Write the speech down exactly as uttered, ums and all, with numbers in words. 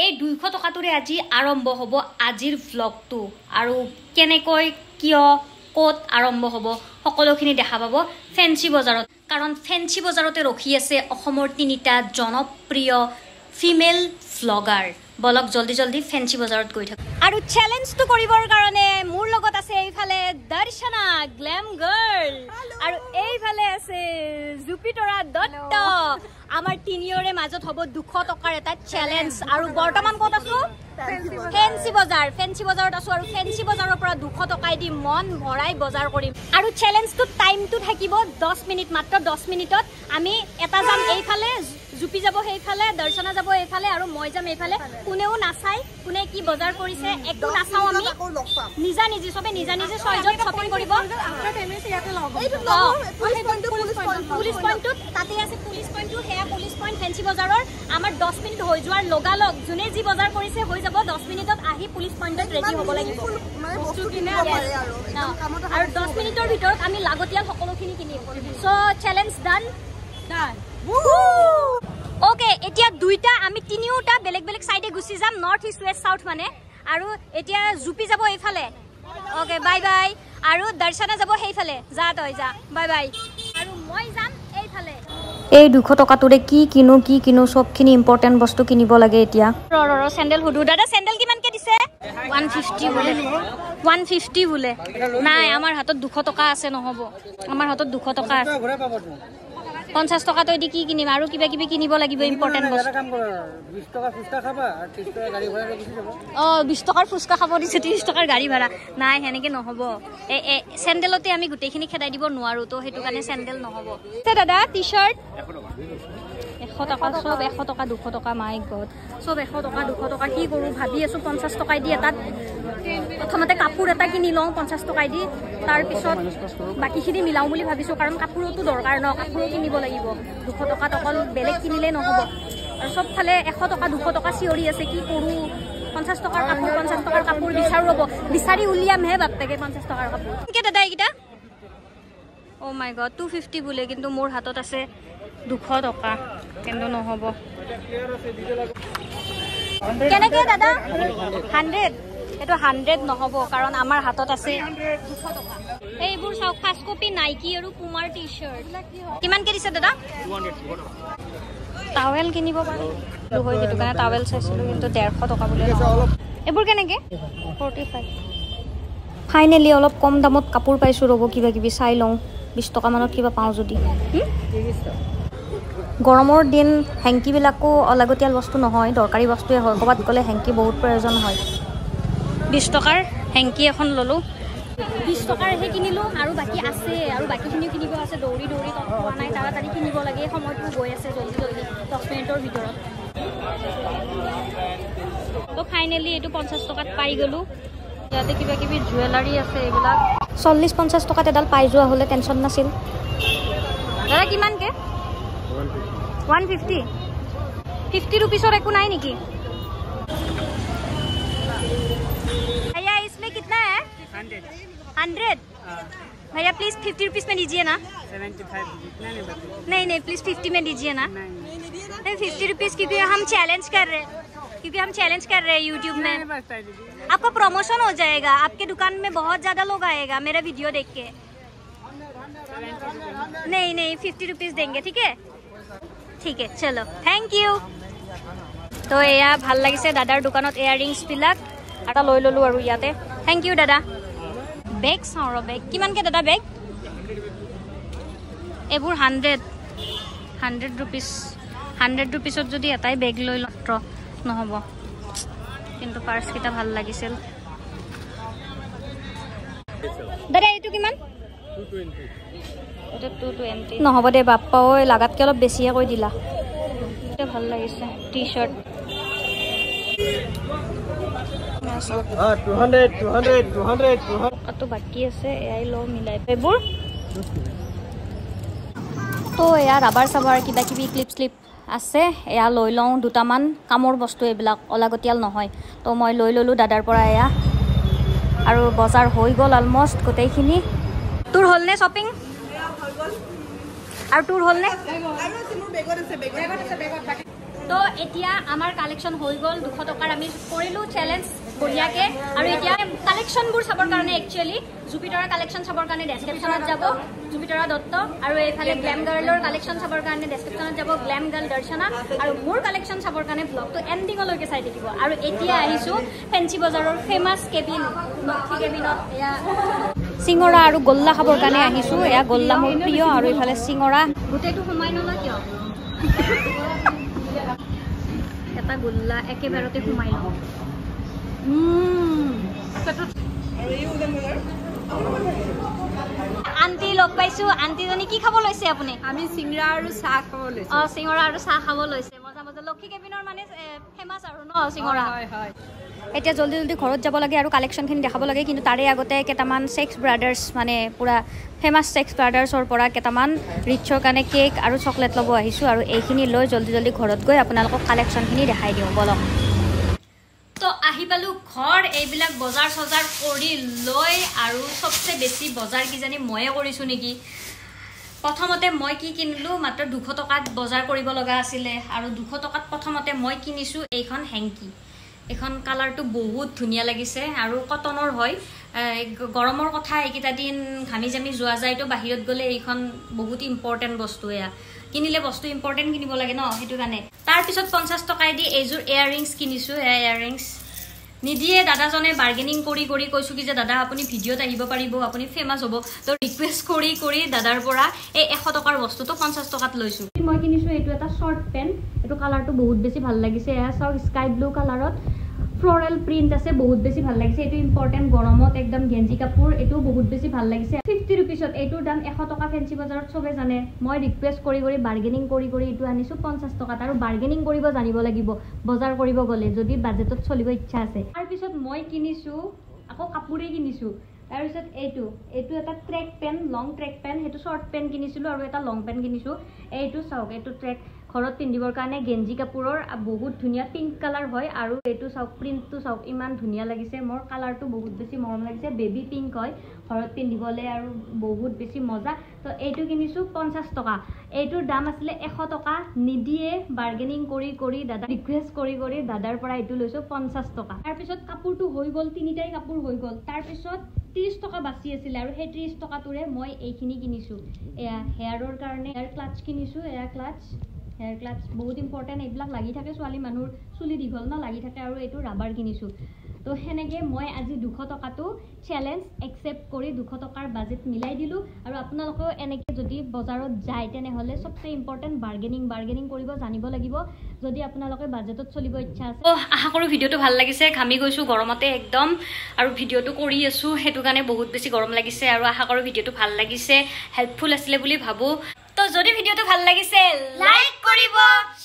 এই দুইশ টকাটোৰে আজি আৰম্ভ হ'ব আজিৰ ভ্লগটো আৰু কেনেকৈ কিয় ক'ত আৰম্ভ হ'ব সকলোখিনি দেখা পাব ফেন্সি বজাৰত কাৰণ ফেন্সি বজাৰতে ৰখি আছে অসমৰ তিনিটা জনপ্ৰিয় ফিমেল ভ্লগাৰ বলক জলদি জলদি ফেন্সি বজাৰত গৈ থাক আৰু চ্যালেঞ্জটো কৰিবৰ কাৰণে মোৰ লগত আছে এইফালে দৰ্শনা গ্ল্যাম গাৰ্ল আৰু এইফালে আছে জুপিতৰা দত্ত আমাৰ তিনিয়ৰে মাজত হ'ব দুশ টকাৰ এটা চ্যালেঞ্জ আৰু বৰ্তমান ক'ত আছো ফেন্সি বজাৰ ফেন্সি বজাৰত আছো আৰু ফেন্সি বজাৰৰ পৰা দুশ টকাই দি মন ভৰাই বজাৰ কৰিম আৰু চ্যালেঞ্জটো টাইমটো থাকিব দহ মিনিট মাত্ৰ দহ মিনিটত আমি এটা যাম এইফালে জুপি যাব সেইফালে দৰ্শনা যাব এইফালে আৰু মই যাম এইফালে কোনেও নাচাই কোনে কি বজাৰ কৰিছে একো নাচাও আমি নিজা নিজে সবে নিজা নিজে ছয়জন শ্বপিং কৰিব পুলিচ পইণ্টত তাতে আছে পুলিচ পইণ্টটো সেয়া পুলিচ পইণ্ট ফেন্সি বজাৰৰ আমাৰ দহ মিনিট হৈ যোৱাৰ লগালগ যোনে যি বজাৰ কৰিছে হৈ যাব দহ মিনিটত আহি পুলিচ পইণ্টত ৰেডি হ'ব লাগিব আৰু দহ মিনিটৰ ভিতৰত আমি লাগতিয়াল সকলোখিনি কিনিম চ' চেলেঞ্জ ডান ডান ওকে এতিয়া দুইটা আমি তিনিওটা বেলেগ বেলেগ সাইডে গুছি যাম নৰ্থ ইষ্ট ওয়েস্ট সাউথ মানে আৰু এতিয়া জুপি যাব এইফালে ওকে বাই বাই আৰু দৰ্শনা যাব সেইফালে যা তই যা বাই বাই আৰু মই যাম এইফালে এই দুশ টকাটোৰে কি কিনো কি কিনো সবখিনি ইম্পৰ্টেন্ট বস্তু কিনিব লাগে এতিয়া ৰ ৰ চেন্ডেল হুদু দাদা চেন্ডেল কিমানকে দিছে one fifty বুলে one fifty বুলে নাই আমাৰ হাতত দুশ টকা আছে নহব আমাৰ হাতত দুশ টকা আছে পঞ্চাশ টকা তই দি কি কিনিম আৰু কিবা কিবি কিনিব লাগিব ইম্পৰ্টেন্ট বস্তু বিশ টকা ফুচকা খাবা আৰু ত্ৰিশ টকা গাড়ী ভাড়া গুছি যাব অ বিশ টকাৰ ফুচকা খাব দিছে ত্ৰিশ টকাৰ গাড়ী ভাড়া নাই হেনেকে নহব এ এ চেন্ডেলতে আমি গুটেখিনি খেদাই দিব নোৱাৰো তো হেতু কাৰণে চেন্ডেল নহব তে দাদা টি-শাৰ্ট এশ টকা সব এশ টকা দুশ টকা মাই গড সব এশ টকা দুশ টকা কি কৰো ভাবি আছো পঞ্চাশ টকাই দি এটা প্ৰথমতে কাপোৰ এটা কিনি লওঁ পঞ্চাশ টকাই দি তাৰ পিছত বাকিখিনি মিলাও বুলি ভাবিছো কাৰণ কাপোৰটো দৰকাৰ ন কাপোৰ কিনিব লাগিব দুশ টকা অকল বেলেগ কিনিলে নহব আৰু সব ফালে এশ টকা দুশ টকা চিঞৰি আছে কি কৰো পঞ্চাশ টকাৰ কাপোৰ পঞ্চাশ টকাৰ কাপোৰ বিচাৰো ৰব বিচাৰি উলিয়ামহে বাপেকে পঞ্চাশ টকাৰ কাপোৰ কি দাদা এইকিটা ও মাই গড two fifty বুলে কিন্তু মোৰ হাতত আছে দুশ টকা কিন্তু নহব কেনেকে দাদা hundred এটো hundred নহব কাৰণ আমাৰ হাতত আছে দুশ টকা এইবোৰ চাও ফাৰ্স্ট কপি নাইকি আৰু পুমাৰ টি-শাৰ্ট কিমান কে দিছে দাদা two hundred টাৱেল কিনিব পাৰি হয় হেতু কাৰণে টাৱেল চাইছিলো কিন্তু ডেৰশ টকা বুলে এইবোৰ কেনেকে forty-five ফাইনালি অলপ কম দামত কাপোৰ পাইছো ৰব কিবা কিবি চাই লওঁ বিশ টকা মানত কিবা পাওঁ যদি গৰমৰ দিন হেংকি বিলাকো অলাগতিয়াল বস্তু নহয় দৰকাৰী বস্তুৱে হয় কবাত গলে হেংকি বহুত প্ৰয়োজন হয় বিশ টকাৰ হেংকি এখন ললো বিশ টকাৰ হে কিনিলো আৰু বাকি আছে আৰু বাকিখিনি কিনিব আছে দৌৰি দৌৰি পোৱা নাই তাড়াতাড়ি কিনিব লাগে সময়টো গৈ আছে জলদি জলদি দহ মিনিটৰ ভিতৰত তো ফাইনালি এটো পঞ্চাশ টকাত পাই গলো ইয়াতে কিবা কিবি জুৱেলাৰী আছে এইবিলাক চল্লিশ পঞ্চাশ টকাত এডাল পাই যোৱা হলে টেনচন নাছিল দাদা কিমান কে one fifty fifty रुपीसर एको नहीं निकी भैया इसमें कितना है hundred hundred भैया प्लीज fifty रुपीस में दीजिए ना seventy-five नहीं नहीं प्लीज fifty में दीजिए ना नहीं fifty रुपीस क्योंकि हम चैलेंज कर रहे हैं क्योंकि हम चैलेंज कर रहे हैं यूट्यूब में आपका प्रमोशन हो जाएगा आपके दुकान में बहुत ज्यादा लोग आएगा मेरा वीडियो देख के नहीं नहीं fifty रुपीस देंगे ठीक है ठीक है चलो थैंक यू तो एया ভাল লাগিছে দাদাৰ দোকানত ইয়াৰিংছ বিলাক এটা লৈ ললো আৰু ইয়াতে থ্যাংক ইউ দাদা বেগ চাওৰ বেগ কিমান কে দাদা বেগ এবোৰ hundred hundred रुपीस hundred रुपीसত যদি এটাই বেগ লৈ লত্ৰ নহব কিন্তু পাৰ্স কিটা ভাল লাগিছিল দাদা এইটো কিমান two twenty two twenty নহব দে বাপ্পা ঐ লাগাতকে অলপ বেছিয়ে কৈ দিলা এটা ভাল লাগিছে টি-শাৰ্ট আ two hundred two hundred two hundred কত বাকি আছে এআই লো মিলাই পেবোৰ তো এয়া ৰাবাৰ সাবাৰ কিবা কিবি ক্লিপ স্লিপ আছে এয়া লৈ লওঁ দুটামান কামৰ বস্তু এইবিলাক অলাগতিয়াল নহয় তো মই লৈ ললো দাদাৰ পৰা এয়া আৰু বজাৰ হৈ গল অলমোস্ট গোটেইখিনি তোৰ হল নে শপিং আৰু তোৰ হল নে আৰু আছে মোৰ বেগত আছে বেগত আছে বেগত তো এতিয়া আমাৰ কালেকশ্যন হৈ গ'ল দুশ টকাৰ আমি কৰিলোঁ চেলেঞ্জ বঢ়িয়াকৈ আৰু এতিয়া কালেকশ্যনবোৰ চাবৰ কাৰণে একচুৱেলি জুপিটাৰৰ কালেকশ্যন চাবৰ কাৰণে ডেছক্ৰিপশ্যনত যাব জুপিটাৰা দত্ত আৰু এইফালে গ্লেম গাৰ্লৰ কালেকশ্যন চাবৰ কাৰণে ডেছক্ৰিপশ্যনত যাব গ্লেম গাৰ্ল দৰ্শনা আৰু মোৰ কালেকশ্যন চাবৰ কাৰণে ব্লগটো এণ্ডিঙলৈকে চাই থাকিব আৰু এতিয়া আহিছোঁ ফেঞ্চি বজাৰৰ ফেমাছ কেবিন লক্ষী কেবিনত এয়া চিঙৰা আৰু গোল্লা খাবৰ কাৰণে আহিছোঁ এয়া গোল্লা মোৰ প্ৰিয় আৰু এইফালে চিঙৰা গোটেইটো সোমাই নলয় কিয় এটা গোল্লা একেবাৰতে সোমাই লওঁ আন্টি লগ পাইছোঁ আন্টিজনী কি খাব লৈছে আপুনি আমি চিঙৰা আৰু চাহ খাব লৈছোঁ অঁ চিঙৰা আৰু চাহ খাব লৈছে মজা মজা লক্ষী কেবিনৰ মানে ফেমাছ আৰু ন চিঙৰা হয় হয় এতিয়া জলদি জলদি ঘৰত যাব লাগে আৰু কালেকশ্যনখিনি দেখাব লাগে কিন্তু তাৰে আগতে কেইটামান ছেক্স ব্ৰাদাৰ্ছ মানে পূৰা ফেমাছ ছেক্স ব্ৰাদাৰ্ছৰ পৰা কেইটামান ৰিচৰ কাৰণে কেক আৰু চকলেট ল'ব আহিছোঁ আৰু এইখিনি লৈ জলদি জলদি ঘৰত গৈ আপোনালোকক কালেকশ্যনখিনি দেখাই দিওঁ বলক তো আহি পালোঁ ঘৰ এইবিলাক বজাৰ চজাৰ কৰি লৈ আৰু চবচে বেছি বজাৰ কিজানি ময়ে কৰিছোঁ নেকি প্ৰথমতে মই কি কিনিলোঁ মাত্ৰ দুশ টকাত বজাৰ কৰিব লগা আছিলে আৰু দুশ টকাত প্ৰথমতে মই কিনিছোঁ এইখন হেংকি এখন কালাৰটো বহুত ধুনীয়া লাগিছে আৰু কটনৰ হয় গৰমৰ কথা এইকেইটা দিন ঘামি জামি যোৱা যায়তো বাহিৰত গ'লে এইখন বহুত ইম্পৰ্টেণ্ট বস্তু এয়া কিনিলে বস্তু ইম্পৰ্টেণ্ট কিনিব লাগে ন সেইটো কাৰণে তাৰপিছত পঞ্চাছ টকাই দি এইযোৰ এয়াৰৰিংছ কিনিছোঁ এয়া এয়াৰৰিংছ নিদিয়ে দাদাজনে বাৰ্গেনিং কৰি কৰি কৈছোঁ কি যে দাদা আপুনি ভিডিঅ'ত আহিব পাৰিব আপুনি ফেমাছ হ'ব তো ৰিকুৱেষ্ট কৰি কৰি দাদাৰ পৰা এই এশ টকাৰ বস্তুটো পঞ্চাছ টকাত লৈছোঁ মই কিনিছোঁ এইটো এটা শ্বৰ্ট পেণ্ট এইটো কালাৰটো বহুত বেছি ভাল লাগিছে এয়া চাওক স্কাই ব্লু কালাৰত ফ্লোৰেল প্ৰিণ্ট আছে বহুত বেছি ভাল লাগিছে এইটো ইম্পৰ্টেণ্ট গৰমত একদম গেঞ্জি কাপোৰ এইটো বহুত বেছি ভাল লাগিছে ফিফটি ৰুপিছত এইটোৰ দাম এশ টকা ফেঞ্চি বজাৰত চবে জানে মই ৰিকুৱেষ্ট কৰি কৰি বাৰ্গেনিং কৰি কৰি এইটো আনিছোঁ পঞ্চাছ টকাত আৰু বাৰ্গেনিং কৰিব জানিব লাগিব বজাৰ কৰিব গ'লে যদি বাজেটত চলিব ইচ্ছা আছে তাৰপিছত মই কিনিছোঁ আকৌ কাপোৰেই কিনিছোঁ তাৰপিছত এইটো এইটো এটা track pant long track pant সেইটো শ্বৰ্ট পেণ্ট কিনিছিলোঁ আৰু এটা লং পেণ্ট কিনিছোঁ এইটো চাওক এইটো ট্ৰেক ঘৰত পিন্ধিবৰ কাৰণে গেঞ্জি কাপোৰৰ বহুত ধুনীয়া পিংক কালাৰ হয় আৰু এইটো চাওক প্ৰিণ্টটো চাওক ইমান ধুনীয়া লাগিছে মোৰ কালাৰটো বহুত বেছি মৰম লাগিছে বেবী পিংক হয় ঘৰত পিন্ধিবলৈ আৰু বহুত বেছি মজা তো এইটো কিনিছোঁ পঞ্চাছ টকা এইটোৰ দাম আছিলে এশ টকা নিদিয়ে বাৰ্গেনিং কৰি কৰি দাদা ৰিকুৱেষ্ট কৰি কৰি দাদাৰ পৰা এইটো লৈছোঁ পঞ্চাছ টকা তাৰপিছত কাপোৰটো হৈ গ'ল তিনিটাই কাপোৰ হৈ গ'ল তাৰপিছত ত্ৰিছ টকা বাচি আছিলে আৰু সেই ত্ৰিছ টকাটোৰে মই এইখিনি কিনিছোঁ এয়া হেয়াৰৰ কাৰণে হেয়াৰ ক্লাটছ কিনিছোঁ এয়া ক্লাটছ হেয়াৰ ক্লাটছ বহুত ইম্পৰ্টেণ্ট এইবিলাক লাগি থাকে ছোৱালী মানুহৰ চুলি দীঘল ন লাগি থাকে আৰু এইটো ৰাবাৰ কিনিছোঁ তো সেনেকৈ মই আজি দুশ টকাটো চেলেঞ্জ একচেপ্ট কৰি দুশ টকাৰ বাজেট মিলাই দিলোঁ আৰু আপোনালোকেও এনেকৈ যদি বজাৰত যায় তেনেহ'লে চবচে ইম্পৰ্টেণ্ট বাৰ্গেনিং বাৰ্গেনিং কৰিব জানিব লাগিব যদি আপোনালোকে বাজেটত চলিব ইচ্ছা আছে অ' আশা কৰোঁ ভিডিঅ'টো ভাল লাগিছে ঘামি গৈছোঁ গৰমতে একদম আৰু ভিডিঅ'টো কৰি আছোঁ সেইটো কাৰণে বহুত বেছি গৰম লাগিছে আৰু আশা কৰোঁ ভিডিঅ'টো ভাল লাগিছে হেল্পফুল আছিলে বুলি ভাবোঁ তো যদি ভিডিঅ'টো ভাল লাগিছে লাইক কৰিব